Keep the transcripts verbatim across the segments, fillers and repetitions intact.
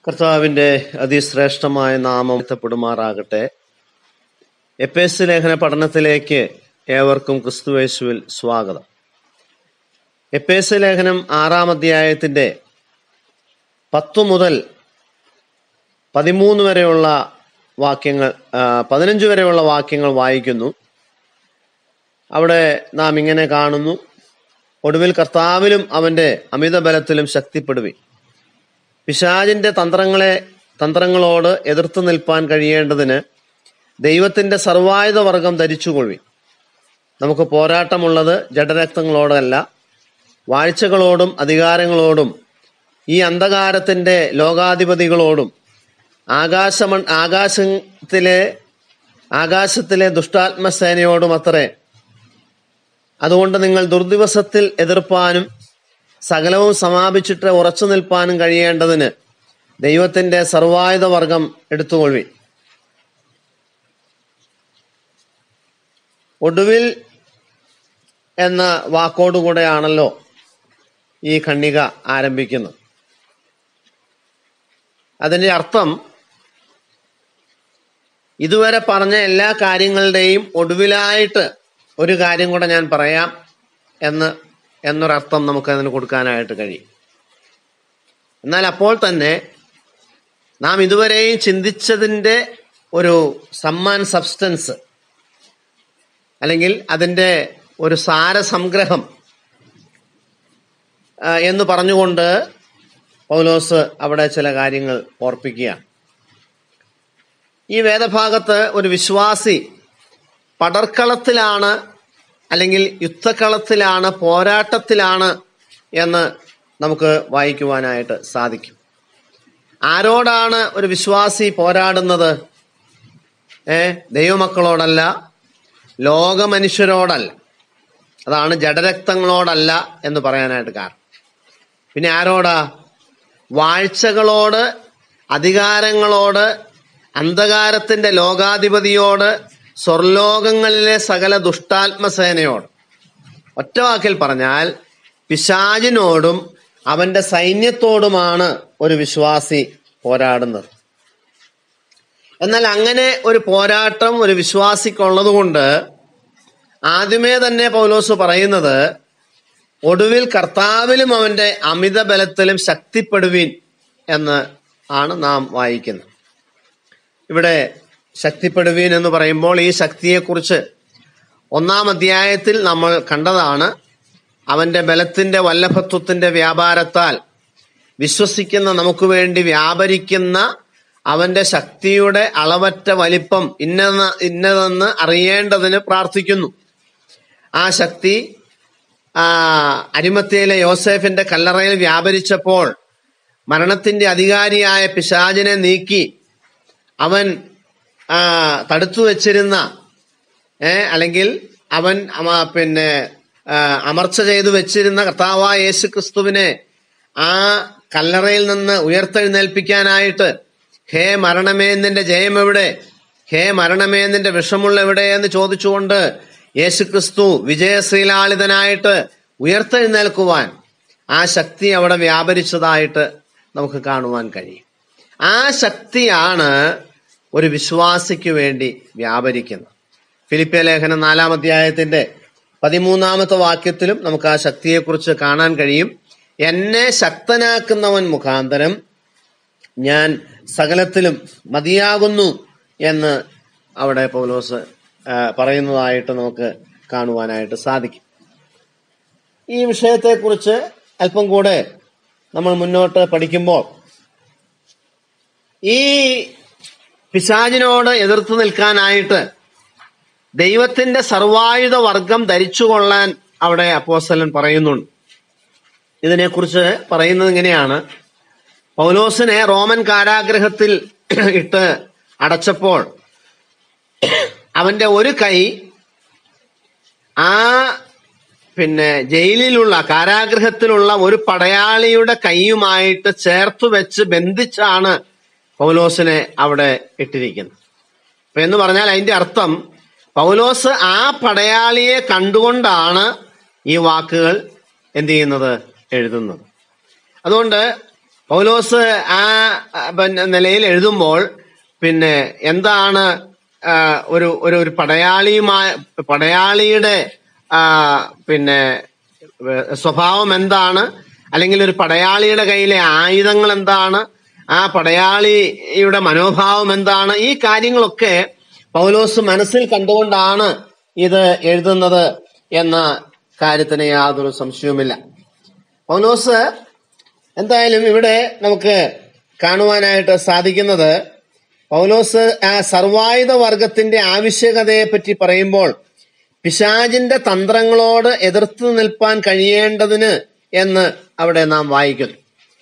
കർത്താവിന്റെ അതിശ്രേഷ്ഠമായ നാമം എത്തപ്പെടുമാറാകട്ടെ. എഫേസ്യ ലേഖന പഠനത്തിലേക്ക് ഏവർക്കും ക്രിസ്തുയേശുവിൽ സ്വാഗതം. എഫേസ്യ ലേഖനം ആറാം അധ്യായത്തിന്റെ പത്തു മുതൽ പതിമൂന്ന് വരെയുള്ള വാക്യങ്ങൾ പതിനഞ്ച് വരെയുള്ള വാക്യങ്ങൾ വായിക്കുന്നു. അവിടെ നാം ഇങ്ങനെ കാണുന്നു: ഒടുവിൽ കർത്താവിലും അവന്റെ അമിത ബലത്തിലും ശക്തിപ്പെടുവിൻ. പിശാചിന്റെ തന്ത്രങ്ങളെ തന്ത്രങ്ങളോട് എതിർത്തു നിൽപ്പാൻ കഴിയേണ്ടതിന് ദൈവത്തിന്റെ സർവായുധ വർഗം ധരിച്ചുകൊള്ളുവിൻ. നമുക്ക് പോരാട്ടമുള്ളത് ജഡരക്തങ്ങളോടല്ല, വാഴ്ചകളോടും അധികാരങ്ങളോടും ഈ അന്ധകാരത്തിന്റെ ലോകാധിപതികളോടും ആകാശമ ആകാശത്തിലെ ആകാശത്തിലെ ദുഷ്ടാത്മസേനയോടും അത്രേ. അതുകൊണ്ട് നിങ്ങൾ ദുർദിവസത്തിൽ എതിർപ്പാനും സകലവും സമാപിച്ചിട്ട് ഉറച്ചു നിൽപ്പാനും കഴിയേണ്ടതിന് ദൈവത്തിന്റെ സർവായുധ വർഗം എടുത്തുകൊള്ളുവിൻ. ഒടുവിൽ എന്ന വാക്കോടുകൂടെയാണല്ലോ ഈ ഖണ്ഡിക ആരംഭിക്കുന്നത്. അതിന്റെ അർത്ഥം ഇതുവരെ പറഞ്ഞ എല്ലാ കാര്യങ്ങളുടെയും ഒടുവിലായിട്ട് ഒരു കാര്യം കൂടെ ഞാൻ പറയാം എന്ന് എന്നൊരർത്ഥം നമുക്ക് അതിന് കൊടുക്കാനായിട്ട് കഴിയും. എന്നാൽ അപ്പോൾ തന്നെ നാം ഇതുവരെയും ചിന്തിച്ചതിൻ്റെ ഒരു സമ്മാൻ സബ്സ്റ്റൻസ് അല്ലെങ്കിൽ അതിൻ്റെ ഒരു സാരസംഗ്രഹം എന്ന് പറഞ്ഞുകൊണ്ട് പൗലോസ് അവിടെ ചില കാര്യങ്ങൾ ഓർപ്പിക്കുകയാണ്. ഈ വേദഭാഗത്ത് ഒരു വിശ്വാസി പടർക്കളത്തിലാണ് അല്ലെങ്കിൽ യുദ്ധക്കളത്തിലാണ്, പോരാട്ടത്തിലാണ് എന്ന് നമുക്ക് വായിക്കുവാനായിട്ട് സാധിക്കും. ആരോടാണ് ഒരു വിശ്വാസി പോരാടുന്നത്? ഏ ദൈവമക്കളോടല്ല, ലോകമനുഷ്യരോടല്ല, അതാണ് ജഡരക്തങ്ങളോടല്ല എന്ന് പറയാനായിട്ട് കാരണം. പിന്നെ ആരോടാ? വാഴ്ചകളോട്, അധികാരങ്ങളോട്, അന്ധകാരത്തിന്റെ ലോകാധിപതിയോട്, സ്വർലോകങ്ങളിലെ സകല ദുഷ്ടാത്മസേനയോട്. ഒറ്റ വാക്കിൽ പറഞ്ഞാൽ പിശാചിനോടും അവന്റെ സൈന്യത്തോടുമാണ് ഒരു വിശ്വാസി പോരാടുന്നത്. എന്നാൽ അങ്ങനെ ഒരു പോരാട്ടം ഒരു വിശ്വാസിക്കുള്ളത് കൊണ്ട് ആദ്യമേ തന്നെ പൗലോസ് പറയുന്നത് ഒടുവിൽ കർത്താവിലും അവന്റെ അമിത ബലത്തിലും ശക്തിപ്പെടുവീൻ എന്ന് ആണ് നാം വായിക്കുന്നത്. ഇവിടെ ശക്തിപ്പെടുവീൻ എന്ന് പറയുമ്പോൾ ഈ ശക്തിയെക്കുറിച്ച് ഒന്നാം അധ്യായത്തിൽ നമ്മൾ കണ്ടതാണ്. അവന്റെ ബലത്തിന്റെ വല്ലഭത്വത്തിന്റെ വ്യാപാരത്താൽ വിശ്വസിക്കുന്ന നമുക്ക് വേണ്ടി വ്യാപരിക്കുന്ന അവന്റെ ശക്തിയുടെ അളവറ്റ വലിപ്പം ഇന്ന ഇന്നതെന്ന് അറിയേണ്ടതിന് പ്രാർത്ഥിക്കുന്നു. ആ ശക്തി ആ അരിമത്തയിലെ യോസേഫിന്റെ കല്ലറയിൽ വ്യാപരിച്ചപ്പോൾ മരണത്തിന്റെ അധികാരിയായ പിശാചിനെ നീക്കി അവൻ ആ തടുത്തു വെച്ചിരുന്ന ഏ അല്ലെങ്കിൽ അവൻ പിന്നെ അമർച്ച ചെയ്തു വെച്ചിരുന്ന കർത്താവായ യേശു ക്രിസ്തുവിനെ ആ കല്ലറയിൽ നിന്ന് ഉയർത്തെഴുന്നേൽപ്പിക്കാനായിട്ട് ഹേ മരണമേ നിന്റെ ജയം എവിടെ, ഹേ മരണമേ നിന്റെ വിഷമുള്ള എവിടെ എന്ന് ചോദിച്ചുകൊണ്ട് യേശു ക്രിസ്തു വിജയശ്രീലാളിതനായിട്ട് ഉയർത്തെഴുന്നേൽക്കുവാൻ ആ ശക്തി അവിടെ വ്യാപരിച്ചതായിട്ട് നമുക്ക് കാണുവാൻ കഴിയും. ആ ശക്തിയാണ് ഒരു വിശ്വാസിക്ക് വേണ്ടി വ്യാപരിക്കുന്നത്. ഫിലിപ്പിയ ലേഖനം നാലാം അധ്യായത്തിന്റെ പതിമൂന്നാമത്തെ വാക്യത്തിലും നമുക്ക് ആ ശക്തിയെക്കുറിച്ച് കാണാൻ കഴിയും. എന്നെ ശക്തനാക്കുന്നവൻ മുഖാന്തരം ഞാൻ സകലത്തിലും മതിയാകുന്നു എന്ന് അവിടെ പൗലോസ് പറയുന്നതായിട്ട് നമുക്ക് കാണുവാനായിട്ട് സാധിക്കും. ഈ വിഷയത്തെക്കുറിച്ച് അല്പം കൂടെ നമ്മൾ മുന്നോട്ട് പഠിക്കുമ്പോൾ ഈ പിശാചിനോട് എതിർത്ത് നിൽക്കാനായിട്ട് ദൈവത്തിന്റെ സർവായുധ വർഗം ധരിച്ചുകൊള്ളാൻ അവിടെ അപ്പോസ്തലൻ പറയുന്നുണ്ട്. ഇതിനെക്കുറിച്ച് പറയുന്നത് ഇങ്ങനെയാണ്: പൗലോസിനെ റോമൻ കാരാഗ്രഹത്തിൽ ഇട്ട് അടച്ചപ്പോൾ അവന്റെ ഒരു കൈ ആ പിന്നെ ജയിലിലുള്ള കാരാഗ്രഹത്തിലുള്ള ഒരു പടയാളിയുടെ കൈയുമായിട്ട് ചേർത്ത് വെച്ച് ബന്ധിച്ചാണ് പൗലോസിനെ അവിടെ ഇട്ടിരിക്കുന്നത്. അപ്പൊ എന്ന് പറഞ്ഞാൽ അതിന്റെ അർത്ഥം പൗലോസ് ആ പടയാളിയെ കണ്ടുകൊണ്ടാണ് ഈ വാക്കുകൾ എന്ത് ചെയ്യുന്നത്, എഴുതുന്നത്. അതുകൊണ്ട് പൗലോസ് ആ പിന്നെ നിലയിൽ എഴുതുമ്പോൾ പിന്നെ എന്താണ് ഒരു ഒരു ഒരു പടയാളിയുമായ പടയാളിയുടെ ആ പിന്നെ സ്വഭാവം എന്താണ്, അല്ലെങ്കിൽ ഒരു പടയാളിയുടെ കയ്യിലെ ആയുധങ്ങൾ എന്താണ്, ആ പടയാളിയുടെ മനോഭാവം എന്താണ്, ഈ കാര്യങ്ങളൊക്കെ പൗലോസ് മനസ്സിൽ കണ്ടുകൊണ്ടാണ് ഇത് എഴുതുന്നത് എന്ന കാര്യത്തിന് യാതൊരു സംശയവുമില്ല. പൗലോസ് എന്തായാലും ഇവിടെ നമുക്ക് കാണുവാനായിട്ട് സാധിക്കുന്നത്, പൗലോസ് ആ സർവായുധ വർഗത്തിന്റെ ആവശ്യകതയെ പറ്റി പറയുമ്പോൾ പിശാചിന്റെ തന്ത്രങ്ങളോട് എതിർത്ത് നിൽപ്പാൻ കഴിയേണ്ടതിന് എന്ന് അവിടെ നാം വായിക്കുന്നു.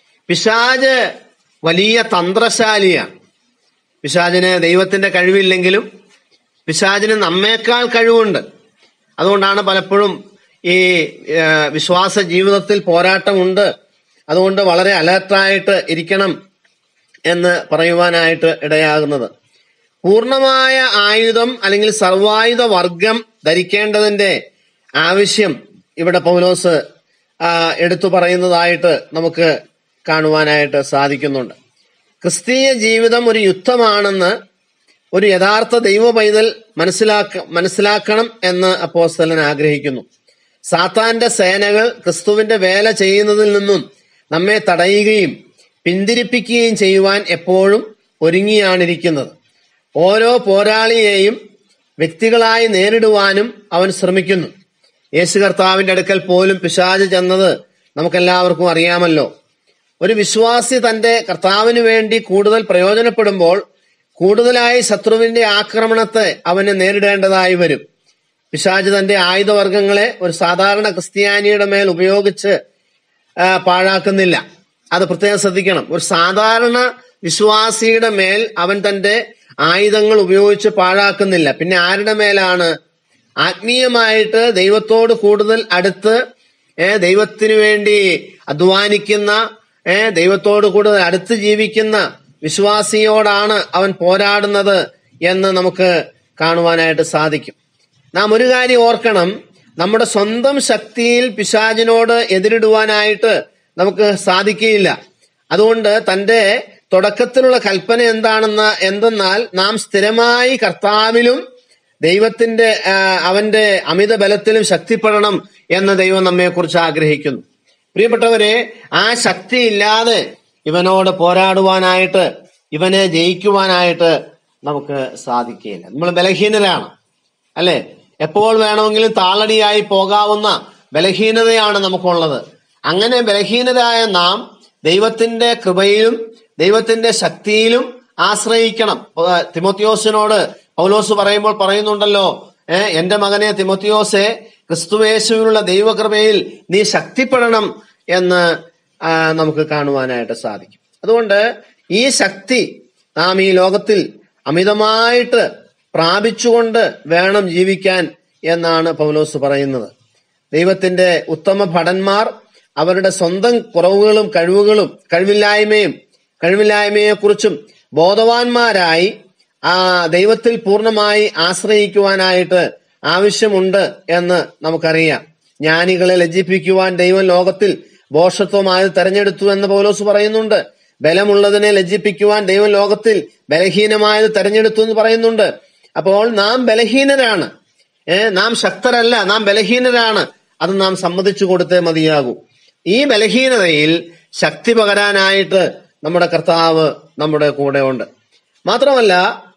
പിശാച് വലിയ തന്ത്രശാലിയാണ്. പിശാചിന് ദൈവത്തിന്റെ കഴിവില്ലെങ്കിലും പിശാചിന് നമ്മേക്കാൾ കഴിവുണ്ട്. അതുകൊണ്ടാണ് പലപ്പോഴും ഈ വിശ്വാസ ജീവിതത്തിൽ പോരാട്ടമുണ്ട്, അതുകൊണ്ട് വളരെ അലർട്ടായിട്ട് ഇരിക്കണം എന്ന് പറയുവാനായിട്ട് ഇടയാകുന്നത്. പൂർണ്ണമായ ആയുധം അല്ലെങ്കിൽ സർവായുധ വർഗം ധരിക്കേണ്ടതിന്റെ ആവശ്യം ഇവിടെ പൗലോസ് എടുത്തു പറയുന്നതായിട്ട് നമുക്ക് കാണുവാനായിട്ട് സാധിക്കുന്നുണ്ട്. ക്രിസ്തീയ ജീവിതം ഒരു യുദ്ധമാണെന്ന് ഒരു യഥാർത്ഥ ദൈവ പൈതൽ മനസ്സിലാക്ക മനസ്സിലാക്കണം എന്ന് അപ്പോസ്തലൻ ആഗ്രഹിക്കുന്നു. സാത്താന്റെ സേനകൾ ക്രിസ്തുവിന്റെ വേല ചെയ്യുന്നതിൽ നിന്നും നമ്മെ തടയുകയും പിന്തിരിപ്പിക്കുകയും ചെയ്യുവാൻ എപ്പോഴും ഒരുങ്ങിയാണിരിക്കുന്നത്. ഓരോ പോരാളിയെയും വ്യക്തികളായി നേരിടുവാനും അവൻ ശ്രമിക്കുന്നു. യേശു കർത്താവിന്റെ അടുക്കൽ പോലും പിശാച് ചെന്നത് നമുക്കെല്ലാവർക്കും അറിയാമല്ലോ. ഒരു വിശ്വാസി തന്റെ കർത്താവിന് വേണ്ടി കൂടുതൽ പ്രയോജനപ്പെടുമ്പോൾ കൂടുതലായി ശത്രുവിന്റെ ആക്രമണത്തെ അവന് നേരിടേണ്ടതായി വരും. പിശാച് തന്റെ ആയുധവർഗങ്ങളെ ഒരു സാധാരണ ക്രിസ്ത്യാനിയുടെ മേൽ ഉപയോഗിച്ച് പാഴാക്കുന്നില്ല. അത് പ്രത്യേകം ശ്രദ്ധിക്കണം. ഒരു സാധാരണ വിശ്വാസിയുടെ മേൽ അവൻ തന്റെ ആയുധങ്ങൾ ഉപയോഗിച്ച് പാഴാക്കുന്നില്ല. പിന്നെ ആരുടെ മേലാണ്? ആത്മീയമായിട്ട് ദൈവത്തോട് കൂടുതൽ അടുത്ത് ഏഹ് ദൈവത്തിനു വേണ്ടി അധ്വാനിക്കുന്ന ഏഹ് ദൈവത്തോട് കൂടുതൽ അടുത്ത് ജീവിക്കുന്ന വിശ്വാസിയോടാണ് അവൻ പോരാടുന്നത് എന്ന് നമുക്ക് കാണുവാനായിട്ട് സാധിക്കും. നാം ഒരു കാര്യം ഓർക്കണം, നമ്മുടെ സ്വന്തം ശക്തിയിൽ പിശാചിനോട് എതിരിടുവാനായിട്ട് നമുക്ക് സാധിക്കുകയില്ല. അതുകൊണ്ട് തന്റെ തുടക്കത്തിലുള്ള കൽപ്പന എന്താണെന്ന് എന്തെന്നാൽ നാം സ്ഥിരമായി കർത്താവിലും ദൈവത്തിന്റെ അവന്റെ അമിത ബലത്തിലും ശക്തിപ്പെടണം എന്ന് ദൈവം നമ്മെക്കുറിച്ച് ആഗ്രഹിക്കുന്നു. പ്രിയപ്പെട്ടവരെ, ആ ശക്തി ഇല്ലാതെ ഇവനോട് പോരാടുവാനായിട്ട്, ഇവനെ ജയിക്കുവാനായിട്ട് നമുക്ക് സാധിക്കുകയില്ല. നമ്മൾ ബലഹീനരാണ്, അല്ലെ? എപ്പോൾ വേണമെങ്കിലും താളടിയായി പോകാവുന്ന ബലഹീനതയാണ് നമുക്കുള്ളത്. അങ്ങനെ ബലഹീനരായ നാം ദൈവത്തിന്റെ കൃപയിലും ദൈവത്തിന്റെ ശക്തിയിലും ആശ്രയിക്കണം. തിമോത്തിയോസിനോട് പൗലോസ് പറയുമ്പോൾ പറയുന്നുണ്ടല്ലോ, ഏഹ് എന്റെ മകനെ തിമോത്തിയോസെ, ക്രിസ്തുയേശുവിനുള്ള ദൈവകൃപയിൽ നീ ശക്തിപ്പെടണം എന്ന് നമുക്ക് കാണുവാനായിട്ട് സാധിക്കും. അതുകൊണ്ട് ഈ ശക്തി നാം ഈ ലോകത്തിൽ അമിതമായിട്ട് പ്രാപിച്ചുകൊണ്ട് വേണം ജീവിക്കാൻ എന്നാണ് പൗലോസ് പറയുന്നത്. ദൈവത്തിന്റെ ഉത്തമ ഭടന്മാർ അവരുടെ സ്വന്തം കുറവുകളും കഴിവുകളും കഴിവില്ലായ്മയും കഴിവില്ലായ്മയെക്കുറിച്ചും ബോധവാന്മാരായി ആ ദൈവത്തിൽ പൂർണ്ണമായി ആശ്രയിക്കുവാനായിട്ട് ആവശ്യമുണ്ട് എന്ന് നമുക്കറിയാം. ജ്ഞാനികളെ ലജ്ജിപ്പിക്കുവാൻ ദൈവം ലോകത്തിൽ ഭോഷത്വമായത് തെരഞ്ഞെടുത്തു എന്ന് പൗലോസ് പറയുന്നുണ്ട്. ബലമുള്ളതിനെ ലജ്ജിപ്പിക്കുവാൻ ദൈവം ലോകത്തിൽ ബലഹീനമായത് തെരഞ്ഞെടുത്തു എന്ന് പറയുന്നുണ്ട്. അപ്പോൾ നാം ബലഹീനരാണ്, ഏഹ് നാം ശക്തരല്ല, നാം ബലഹീനരാണ്. അത് നാം സമ്മതിച്ചു കൊടുത്തേ മതിയാകൂ. ഈ ബലഹീനതയിൽ ശക്തി പകരാനായിട്ട് നമ്മുടെ കർത്താവ് നമ്മുടെ കൂടെ ഉണ്ട്. മാത്രമല്ല,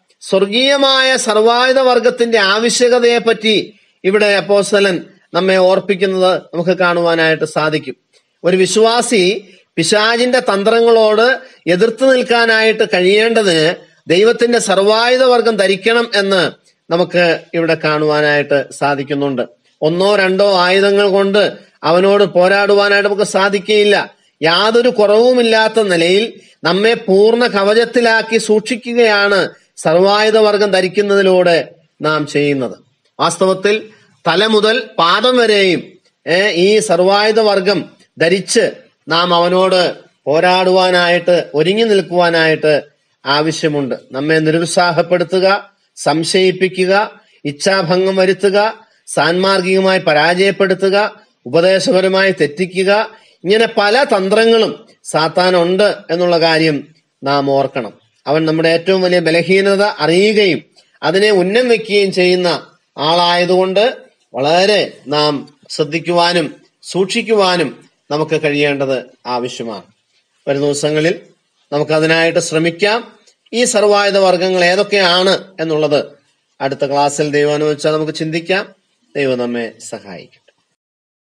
സ്വർഗീയമായ സർവായുധ വർഗത്തിന്റെ ആവശ്യകതയെപ്പറ്റി ഇവിടെ അപ്പോസ്തലൻ നമ്മെ ഓർപ്പിക്കുന്നത് നമുക്ക് കാണുവാനായിട്ട് സാധിക്കും. ഒരു വിശ്വാസി പിശാചിന്റെ തന്ത്രങ്ങളോട് എതിർത്ത് നിൽക്കാനായിട്ട് കഴിയേണ്ടതിന് ദൈവത്തിന്റെ സർവായുധ വർഗം ധരിക്കണം എന്ന് നമുക്ക് ഇവിടെ കാണുവാനായിട്ട് സാധിക്കുന്നുണ്ട്. ഒന്നോ രണ്ടോ ആയുധങ്ങൾ കൊണ്ട് അവനോട് പോരാടുവാനായിട്ട് നമുക്ക് സാധിക്കുകയില്ല. യാതൊരു കുറവുമില്ലാത്ത നിലയിൽ നമ്മെ പൂർണ്ണ കവചത്തിലാക്കി സൂക്ഷിക്കുകയാണ് സർവായുധ വർഗം ധരിക്കുന്നതിലൂടെ നാം ചെയ്യുന്നത്. വാസ്തവത്തിൽ തല മുതൽ പാദം വരെയും ഈ സർവായുധ വർഗം ധരിച്ച് നാം അവനോട് പോരാടുവാനായിട്ട് ഒരുങ്ങി നിൽക്കുവാനായിട്ട് ആവശ്യമുണ്ട്. നമ്മെ നിരുത്സാഹപ്പെടുത്തുക, സംശയിപ്പിക്കുക, ഇച്ഛാഭംഗം വരുത്തുക, സാൻമാർഗികമായി പരാജയപ്പെടുത്തുക, ഉപദേശപരമായി തെറ്റിക്കുക, ഇങ്ങനെ പല തന്ത്രങ്ങളും സാത്താനുണ്ട് എന്നുള്ള കാര്യം നാം ഓർക്കണം. അവൻ നമ്മുടെ ഏറ്റവും വലിയ ബലഹീനത അറിയുകയും അതിനെ ഉന്നം വെക്കുകയും ചെയ്യുന്ന ആളായതുകൊണ്ട് വളരെ നാം ശ്രദ്ധിക്കുവാനും സൂക്ഷിക്കുവാനും നമുക്ക് കഴിയേണ്ടത് ആവശ്യമാണ്. വരുന്ന ദിവസങ്ങളിൽ നമുക്കതിനായിട്ട് ശ്രമിക്കാം. ഈ സർവായുധ വർഗങ്ങൾ ഏതൊക്കെയാണ് എന്നുള്ളത് അടുത്ത ക്ലാസ്സിൽ ദൈവം അനുവദിച്ചാൽ നമുക്ക് ചിന്തിക്കാം. ദൈവം നമ്മെ സഹായിക്കും.